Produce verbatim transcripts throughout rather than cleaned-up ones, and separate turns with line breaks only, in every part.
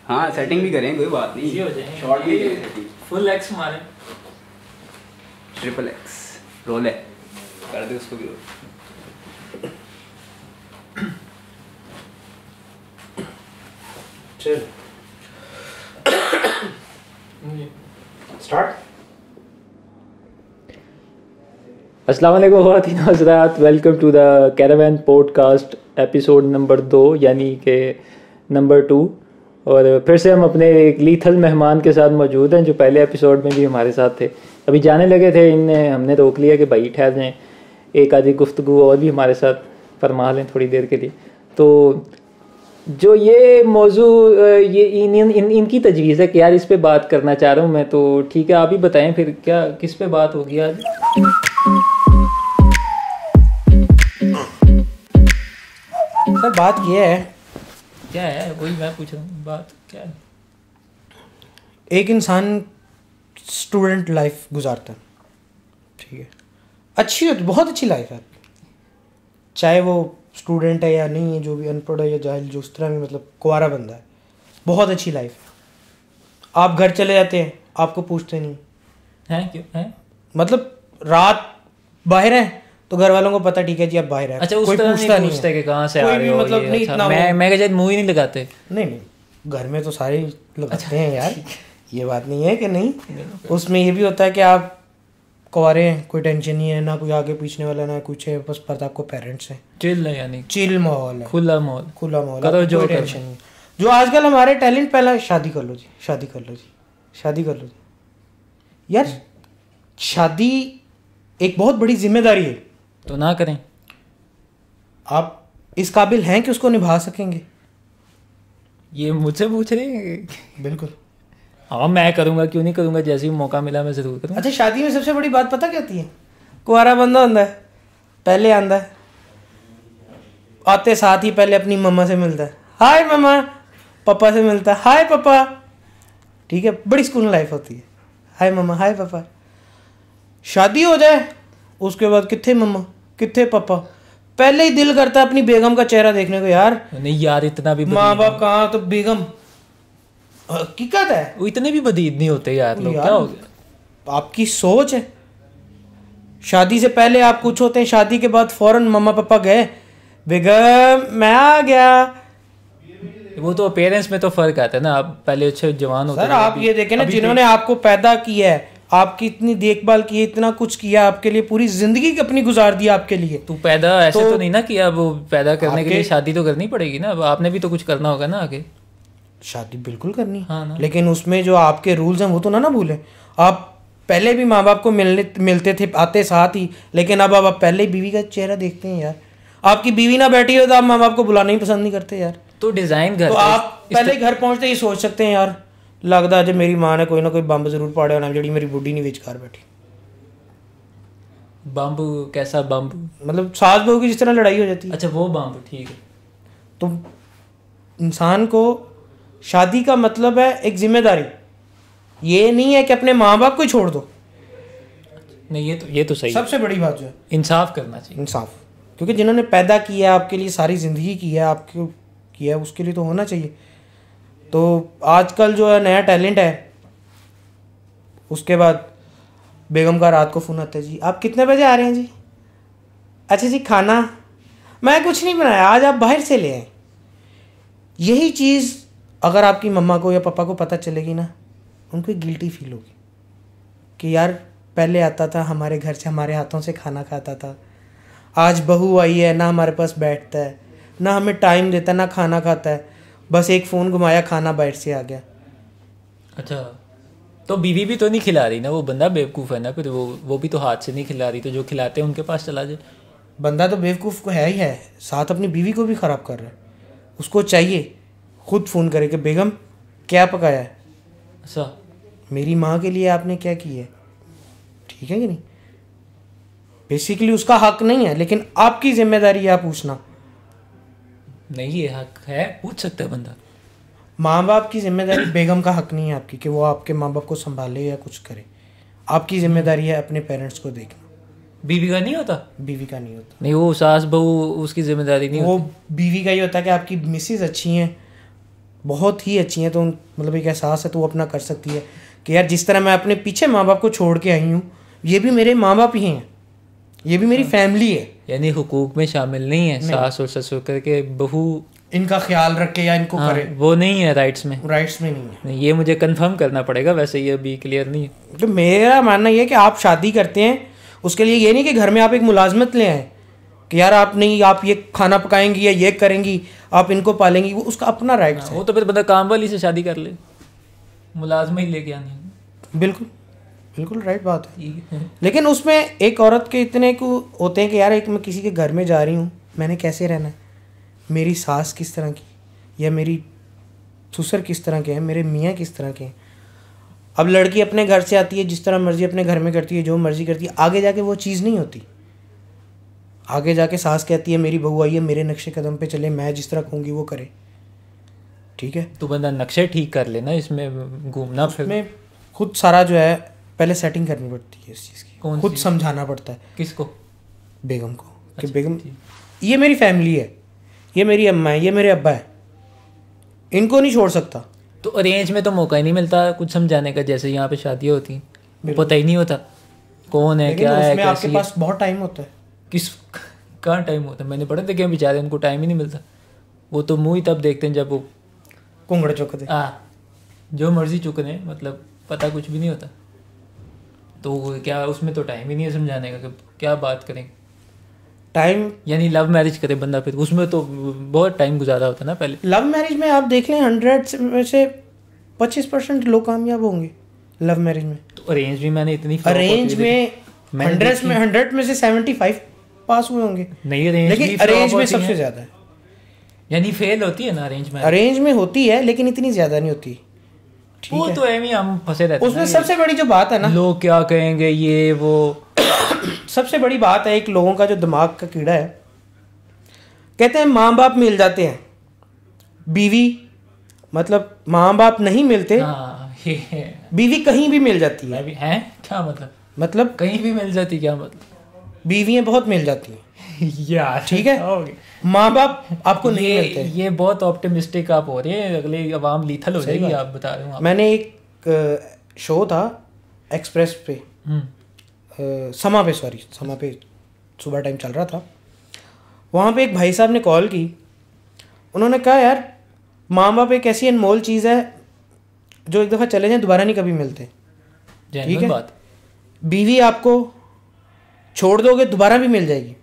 हाँ सेटिंग भी करें, कोई बात नहीं,
ये हो जाए
शॉर्ट भी करें सेटिंग,
फुल एक्स मारें,
ट्रिपल एक्स रोल है कर दे उसको भी रोल।
चल स्टार्ट।
अस्सलाम वालेकुम ख़वातीन व हज़रात, welcome to the Caravan podcast episode number दो यानी कि नंबर टू। और फिर से हम अपने एक लीथल मेहमान के साथ मौजूद हैं जो पहले एपिसोड में भी हमारे साथ थे। अभी जाने लगे थे, इनने हमने रोक लिया कि भाई ठहर जाएँ, एक आधी गुफ्तगू और भी हमारे साथ फरमा लें थोड़ी देर के लिए। तो जो ये मौजू ये इन, इन, इन इनकी तजवीज़ है कि यार इस पे बात करना चाह रहा हूँ मैं, तो ठीक है आप ही बताएं फिर क्या किस पे बात होगी आज।
सर बात ये है,
क्या है वही मैं पूछ रहा हूँ, बात क्या है?
एक इंसान स्टूडेंट लाइफ गुजारता है, ठीक है, अच्छी होती, बहुत अच्छी लाइफ है, चाहे वो स्टूडेंट है या नहीं है, जो भी अनपढ़ है या जाहिल, जो उस तरह में मतलब कुंवारा बंदा है, बहुत अच्छी लाइफ है। आप घर चले जाते हैं, आपको पूछते नहीं
हैं, क्यों है?
मतलब रात बाहर है तो घर वालों को पता, ठीक है जी आप बाहर है,
अच्छा, उस
कोई
तरह
पूछता नहीं
पूछते
है
कि कहाँ से आ रहे हो,
मतलब
ये
नहीं,
अच्छा,
इतना
मैं
वो-
मैं क्या मुंह ही नहीं लगाते।
नहीं नहीं, घर में तो सारे लगाते हैं यार, ये बात नहीं है कि नहीं। उसमें ये भी होता है कि आप कुंवारे हैं, कोई टेंशन नहीं है, ना कोई आगे पीछने वाला ना कुछ है, बस पता आपको पेरेंट्स हैं,
चिल है यानी
चिल माहौल है,
खुला माहौल,
खुला माहौल,
करो
आपको
जो
कोई
करना
टेंशन नहीं। जो आजकल हमारे टैलेंट, पहला शादी कर लो जी, शादी कर लो जी, शादी कर लो जी। यार शादी एक बहुत बड़ी जिम्मेदारी है,
तो ना करें।
आप इस काबिल हैं कि उसको निभा सकेंगे?
ये मुझसे पूछ रहे हैं?
बिल्कुल।
हाँ मैं करूँगा, क्यों नहीं करूँगा, जैसे ही मौका मिला मैं ज़रूर करूँगा।
अच्छा, शादी में सबसे बड़ी बात पता क्या होती है? कुंवारा बंदा होता है, पहले आंदा है, आते साथ ही पहले अपनी मम्मा से मिलता है, हाय मम्मा, पापा से मिलता है, हाय पापा, ठीक है, बड़ी सुकून लाइफ होती है, हाय मम्मा हाय पापा। शादी हो जाए उसके बाद कित्थे मम्मा कित्थे पापा, पहले ही दिल करता है अपनी बेगम का चेहरा देखने को। यार
नहीं यार, इतना भी
माँ बाप कहाँ तो बेगम, हकीकत है,
वो इतने भी बदीद नहीं होते यार लोग, क्या हो गया?
आपकी सोच है। शादी से पहले आप कुछ होते हैं, शादी के बाद फौरन मम्मा पापा गए, बेगम मैं आ गया।
वो तो पेरेंट्स में तो फर्क आता है ना, आप पहले अच्छे जवान होते
सर आप ये देखें ना, जिन्होंने आपको पैदा किया है, आपकी इतनी देखभाल की है, इतना कुछ किया आपके लिए, पूरी जिंदगी अपनी गुजार दी आपके लिए।
तू पैदा ऐसे
तो,
तो नहीं ना किया, वो पैदा करने के लिए शादी तो करनी पड़ेगी ना, अब आपने भी तो कुछ करना होगा ना आगे।
शादी बिल्कुल करनी,
हाँ ना।
लेकिन उसमें जो आपके रूल्स हैं वो तो ना ना भूलें। आप पहले भी माँ बाप को मिलने मिलते थे आते साथ ही, लेकिन अब अब आप पहले ही बीवी का चेहरा देखते हैं। यार आपकी बीवी ना बैठी हो तो आप माँ बाप को बुलाना ही पसंद नहीं करते यार।
तो डिजाइन घर
तो आप पहले घर पहुंचते ही सोच सकते हैं, यार लगता है मेरी माँ ने कोई ना कोई बंब जरूर पाड़े होना, जी मेरी बुढ़ी नहीं विचकार बैठी।
बम्ब कैसा बम्ब?
मतलब सास बहू की जिस तरह लड़ाई हो जाती है।
अच्छा वो बम्ब, ठीक है।
तो इंसान को शादी का मतलब है एक जिम्मेदारी, ये नहीं है कि अपने माँ बाप को ही छोड़ दो।
नहीं ये तो ये तो सही,
सबसे बड़ी बात जो है
इंसाफ करना चाहिए,
इंसाफ, क्योंकि जिन्होंने पैदा किया है आपके लिए, सारी ज़िंदगी की है आपको किया है, उसके लिए तो होना चाहिए। तो आजकल जो है नया टैलेंट है, उसके बाद बेगम का रात को फ़ोन आता है, जी आप कितने बजे आ रहे हैं जी? अच्छा जी खाना मैं कुछ नहीं बनाया, आज आप बाहर से ले आए। यही चीज़ अगर आपकी मम्मा को या पापा को पता चलेगी ना, उनको एक गिल्टी फील होगी कि यार पहले आता था हमारे घर से, हमारे हाथों से खाना खाता था, आज बहू आई है ना हमारे पास बैठता है, ना हमें टाइम देता है, ना खाना खाता है, बस एक फ़ोन घुमाया खाना बाहर से आ गया।
अच्छा तो बीवी भी तो नहीं खिला रही ना, वो बंदा बेवकूफ़ है ना, फिर वो वो भी तो हाथ से नहीं खिला रही, तो जो खिलाते हैं उनके पास चला जाए।
बंदा तो बेवकूफ़ को है ही है, साथ अपनी बीवी को भी ख़राब कर रहा है। उसको चाहिए खुद फ़ोन करे कि बेगम क्या पकाया है,
अच्छा
मेरी माँ के लिए आपने क्या किया है, ठीक है कि नहीं। बेसिकली उसका हक नहीं है, लेकिन आपकी जिम्मेदारी है पूछना।
नहीं ये हक है, पूछ सकता है बंदा।
माँ बाप की जिम्मेदारी, बेगम का हक नहीं है आपकी कि वो आपके माँ बाप को संभाले या कुछ करे। आपकी जिम्मेदारी है अपने पेरेंट्स को देखना।
बीवी का नहीं होता?
बीवी का नहीं होता।
नहीं वो सास बहू उसकी जिम्मेदारी नहीं
वो
होती।
बीवी का ही होता है कि आपकी मिसेज अच्छी हैं, बहुत ही अच्छी हैं, तो मतलब एक एहसास है तो वो अपना कर सकती है कि यार जिस तरह मैं अपने पीछे माँ बाप को छोड़ के आई हूँ, ये भी मेरे माँ बाप ही हैं, ये भी मेरी फैमिली है।
यानी हुकूक में शामिल नहीं है सास और ससुर करके बहू
इनका ख्याल रखे या इनको
हाँ,
करे,
वो नहीं है राइट्स में।
राइट्स में नहीं है।
नहीं, ये मुझे कंफर्म करना पड़ेगा, वैसे ये अभी क्लियर नहीं है।
तो मेरा मानना ये है कि आप शादी करते हैं उसके लिए ये नहीं कि घर में आप एक मुलाजमत ले आए कि यार आप नहीं, आप ये खाना पकाएंगी या ये करेंगी, आप इनको पालेंगी, वो उसका अपना राइट है।
वो तो फिर बंदा काम वाली से शादी कर ले, मुलाजमा ही लेके आनी है।
बिल्कुल बिल्कुल राइट बात है।
ठीक है।
लेकिन उसमें एक औरत के इतने को होते हैं कि यार एक मैं किसी के घर में जा रही हूँ, मैंने कैसे रहना है, मेरी सास किस तरह की या मेरी ससुर किस तरह के हैं, मेरे मियाँ किस तरह के हैं। अब लड़की अपने घर से आती है, जिस तरह मर्जी अपने घर में करती है, जो मर्जी करती है, आगे जाके वो चीज़ नहीं होती। आगे जाके सास कहती है मेरी बहू आई है, मेरे नक्शे कदम पे चले, मैं जिस तरह कहूँगी वो करे। ठीक है,
तो बंदा नक्शे ठीक कर लेना, इसमें घूमना फिर
में खुद सारा जो है पहले सेटिंग करनी पड़ती है इस चीज़ की,
कौन
खुद
सी?
समझाना पड़ता है
किसको?
बेगम को कि
अच्छा,
बेगम
ठीक।
ये मेरी फैमिली है, ये मेरी अम्मा है, ये मेरे अब्बा है, इनको नहीं छोड़ सकता।
तो अरेंज में तो मौका ही नहीं मिलता कुछ समझाने का, जैसे यहाँ पे शादियाँ होती हैं पता ही नहीं होता कौन है
लेकिन
क्या है
उसमें आपके
कैसी
पास बहुत टाइम होता है।
किस कहाँ टाइम होता है। मैंने पढ़े देखे हैं बेचारे, उनको टाइम ही नहीं मिलता। वो तो मुँह ही तब देखते हैं जब वो
कुंगड़ चौकते
आ जो मर्जी चुक दें, मतलब पता कुछ भी नहीं होता। तो क्या उसमें तो टाइम ही नहीं है समझाने का कि क्या बात करें।
टाइम
यानी लव मैरिज करे बंदा, फिर उसमें तो बहुत टाइम गुजारा होता है ना पहले।
लव मैरिज में आप देख लें हंड्रेड में से पच्चीस परसेंट लोग कामयाब होंगे लव मैरिज में।
तो अरेंज भी मैंने इतनी flop
अरेंज
होती हुई
में
मैंने
हंड्रेड
देखी।
में हंड्रेड में से सेवेंटी फाइव पास हुए होंगे,
नहीं अरेंज
लेकिन
भी
अरेंज
flop
में
होती
सबसे
हैं।
ज़्यादा है।
यानी फेल होती है ना अरेंज में।
अरेंज में होती है लेकिन इतनी ज़्यादा नहीं होती। ठीक
वो
है,
तो एम ही हम फंसे रहते हैं
उसमें
ना,
सबसे बड़ी जो बात है ना,
लोग क्या कहेंगे ये वो।
सबसे बड़ी बात है एक लोगों का जो दिमाग का कीड़ा है, कहते हैं माँ बाप मिल जाते हैं, बीवी मतलब माँ बाप नहीं मिलते,
हाँ ये है।
बीवी कहीं भी मिल जाती है।
मैं भी हैं क्या मतलब
मतलब
कहीं भी मिल जाती क्या मतलब?
बीवियाँ बहुत मिल जाती हैं,
यार
ठीक है,
हो गया।
माँ बाप आपको नहीं
ये
मिलते।
ये बहुत ऑप्टिमिस्टिक आप हो रहे हैं, अगले अवाम लीथल हो
सही
जाएगी।
बात।
आप बता रहे हो आप।
मैंने एक शो था एक्सप्रेस पे,
हम्म,
अ, समा पे, सॉरी समा पे सुबह टाइम चल रहा था, वहाँ पे एक भाई साहब ने कॉल की। उन्होंने कहा यार माँ बाप एक ऐसी अनमोल चीज़ है जो एक दफ़ा चले जाएं दोबारा नहीं कभी मिलते। ठीक
जेन्युइन
है,
बात।
बीवी आपको छोड़ दोगे दोबारा भी मिल जाएगी।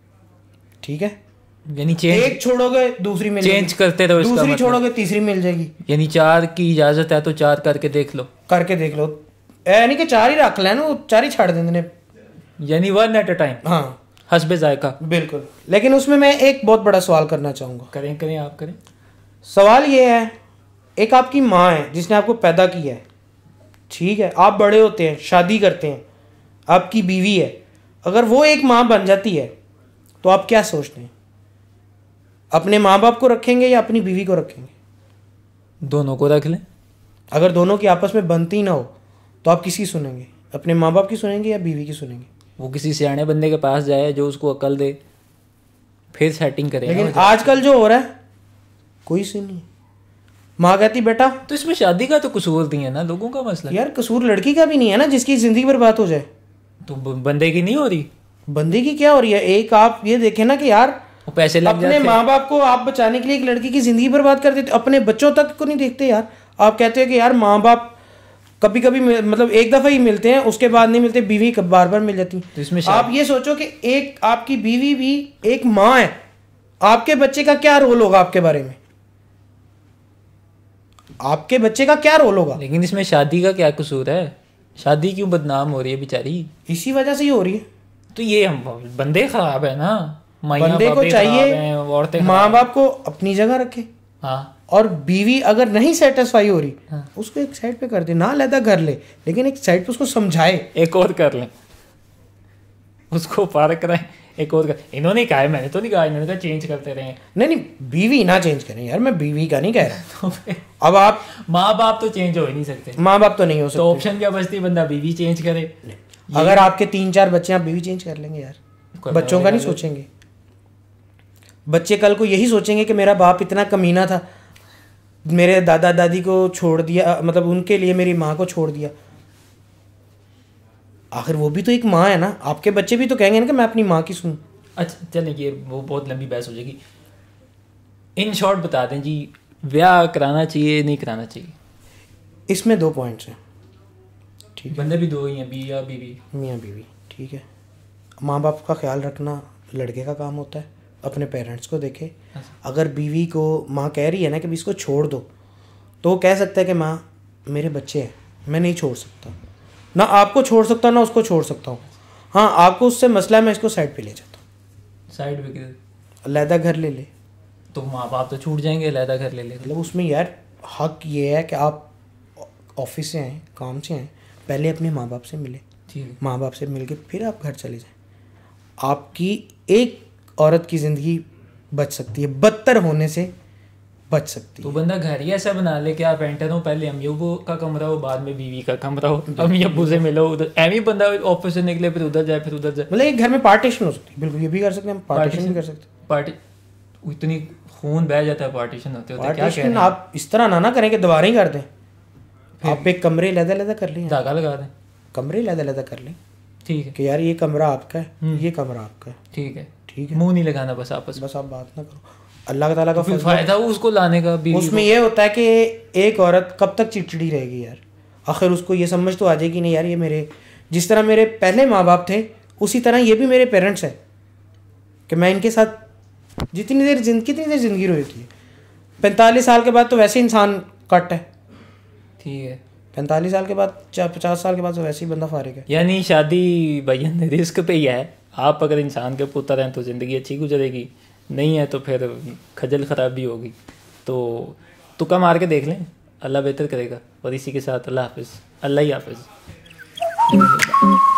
ठीक है,
यानी चेंज
एक छोड़ोगे दूसरी मिल
चेंज
जाएगी,
करते रहो इसका
दूसरी
मतलब।
छोड़ोगे तीसरी मिल जाएगी।
यानी चार की इजाजत है तो चार करके देख लो।
करके देख लो, यानी कि चार ही रख लेना, वो चार ही छाड़ देने।
यानी वन एट अ टाइम,
हाँ
हस्बे जायका।
बिल्कुल। लेकिन उसमें मैं एक बहुत बड़ा सवाल करना चाहूँगा।
करें करें आप करें।
सवाल ये है, एक आपकी माँ है जिसने आपको पैदा किया है, ठीक है, आप बड़े होते हैं, शादी करते हैं, आपकी बीवी है, अगर वो एक माँ बन जाती है तो आप क्या सोचते हैं? अपने माँ बाप को रखेंगे या अपनी बीवी को रखेंगे?
दोनों को रख लें।
अगर दोनों की आपस में बनती ना हो तो आप किसकी सुनेंगे? अपने माँ बाप की सुनेंगे या बीवी की सुनेंगे?
वो किसी सियाने बंदे के पास जाए जो उसको अकल दे, फिर सेटिंग करें।
लेकिन आजकल जो हो रहा है कोई सी नहीं। माँ कहती बेटा,
तो इसमें शादी का तो कसूर नहीं है ना, लोगों का मसला है।
यार कसूर लड़की का भी नहीं है ना जिसकी जिंदगी बर्बाद हो जाए।
तो ब- बंदे की नहीं हो रही,
बंदे की क्या हो रही है? एक आप ये देखें ना कि यार
वो पैसे लग
अपने
जाते
माँ बाप को आप बचाने के लिए एक लड़की की जिंदगी बर्बाद कर देते, अपने बच्चों तक को नहीं देखते यार। आप कहते हो कि यार माँ बाप कभी कभी मिल- मतलब एक दफा ही मिलते हैं, उसके बाद नहीं मिलते, बीवी कब बार बार मिल जाती।
तो इसमें
आप ये सोचो कि एक आपकी बीवी भी एक माँ है, आपके बच्चे का क्या रोल होगा आपके बारे में? आपके बच्चे का क्या रोल होगा?
लेकिन इसमें शादी का क्या कसूर है? शादी क्यों बदनाम हो रही है बेचारी?
इसी वजह से ही हो रही है।
तो ये हम बंदे खराब है ना, माइयाँ
बंदे को
बापे खराब हैं,
चाहिए
औरतें
माँ
खराब
बाप को अपनी जगह रखे,
हैं। हाँ
और बीवी अगर नहीं सेटिस्फाई हो रही
हाँ।
उसको एक साइड पे कर दे, ना अलहदा कर ले, लेकिन एक साइड पे उसको समझाए।
एक और कर लें, उसको पार कराएं, एक और कर। इन्होंने कहा है, मैंने तो नहीं कहा, इन्होंने कहा चेंज करते रहे।
नहीं नहीं, बीवी ना चेंज करें यार, मैं बीवी का नहीं कह रहा।
तो फिर
अब आप
माँ बाप तो चेंज हो ही नहीं सकते,
माँ बाप तो नहीं हो
तो
सकते।
ऑप्शन क्या बचती? बंदा बीवी चेंज करे।
अगर आपके तीन चार बच्चे आप बीवी चेंज कर लेंगे यार,
करना
बच्चों का नहीं
पड़ेगा।
सोचेंगे। बच्चे कल को यही सोचेंगे कि मेरा बाप इतना कमीना था। मेरे दादा दादी को छोड़ दिया, मतलब उनके लिए मेरी माँ को छोड़ दिया, आखिर वो भी तो एक माँ है ना। आपके बच्चे भी तो कहेंगे ना कि मैं अपनी माँ की सुनूं।
अच्छा चलें, ये वो बहुत लंबी बहस हो जाएगी। इन शॉर्ट बता दें जी, ब्याह कराना चाहिए नहीं कराना चाहिए?
इसमें दो पॉइंट्स हैं, ठीक है।
बंदे भी दो ही हैं, बी या बीवी,
मियाँ बीवी, ठीक है। माँ बाप का ख्याल रखना लड़के का काम होता है, अपने पेरेंट्स को देखे। अगर बीवी को माँ कह रही है ना कि इसको छोड़ दो, तो वो कह सकता है कि माँ मेरे बच्चे हैं, मैं नहीं छोड़ सकता, ना आपको छोड़ सकता ना उसको छोड़ सकता हूँ। हाँ आपको उससे मसला है, मैं इसको साइड पे ले जाता हूँ।
साइड पे किधर?
अलहदा घर ले ले,
तो माँ बाप तो छूट जाएंगे, अलहदा घर ले ले।
मतलब उसमें यार हक ये है कि आप ऑफिस से आएँ, काम से आएँ, पहले अपने माँ बाप से मिले,
ठीक है।
माँ बाप से मिल के फिर आप घर चले जाएं। आपकी एक औरत की ज़िंदगी बच सकती है, बदतर होने से बच सकती
तो
है।
बंदा घर ही ऐसा बना ले कि आप एंटर हो, पहले अम्मी अब्बू का कमरा हो, बाद में बीवी का कमरा हो, अम्मी अब्बू से मिलो, उधर एम ही बंदा ऑफिस से निकले फिर उधर जाए फिर उधर जाए।
मतलब एक घर में पार्टीशन हो सकती है, बिल्कुल ये भी कर सकते हैं, पार्टीशन भी कर सकते हैं।
पार्टी इतनी खून बह जाता है पार्टीशन होते होते, क्या कह
पार्टीशन
रहे हैं?
आप इस तरह ना ना करें कि दीवारें ही कर दें, आप एक कमरे लहदा लहदा कर लें,
धागा लगा दें,
कमरे लहदा लहदा कर लें
ठीक है,
कि यार ये कमरा आपका है, ये कमरा आपका है,
ठीक है,
ठीक है।
मुंह नहीं लगाना बस आपस में,
बस आप बात ना करो। अल्लाह ताला का
फिर
फजल
फायदा हो उसको लाने का बीवी
उसमें ये होता है कि एक औरत कब तक चिड़चिड़ी रहेगी यार, आखिर उसको ये समझ तो आ जाएगी नहीं यार ये मेरे, जिस तरह मेरे पहले माँ बाप थे उसी तरह ये भी मेरे पेरेंट्स हैं, कि मैं इनके साथ जितनी देर जिंदगी कितनी देर जिंदगी रहती है। पैंतालीस साल के बाद तो वैसे इंसान कट है,
ठीक है।
पैंतालीस साल के बाद चार पचास साल के बाद तो वैसे ही बंदा फारिग है।
यानी शादी भाई रिस्क पे ही है, आप अगर इंसान के पुत्र हैं तो ज़िंदगी अच्छी गुजरेगी, नहीं है तो फिर खजल खराबी होगी। तो तुक्का मार के देख लें, अल्लाह बेहतर करेगा। और इसी के साथ अल्लाह हाफिज़, अल्लाह ही हाफिज़।